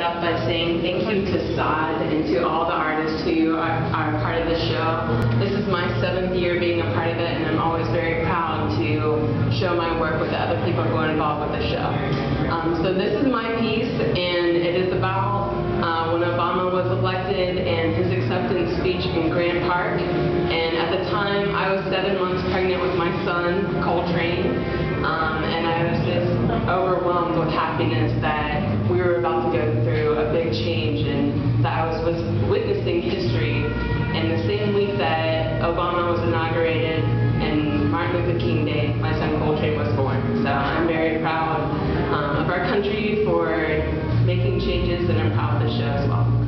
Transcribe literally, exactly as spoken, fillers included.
start off by saying thank you to S O D and to all the artists who are, are part of the show. This is my seventh year being a part of it, and I'm always very proud to show my work with the other people who are involved with the show. Um, so this is my piece, and it is about uh, when Obama was elected and his acceptance speech in Grant Park. And at the time, I was seven months pregnant with my son, Coltrane, um, and I was just overwhelmed with happiness that we were about to go through a big change, and that I was, was witnessing history. And the same week that Obama was inaugurated and Martin Luther King Day, my son Coltrane was born. So I'm very proud um, of our country for making changes, and I'm proud of the show as well.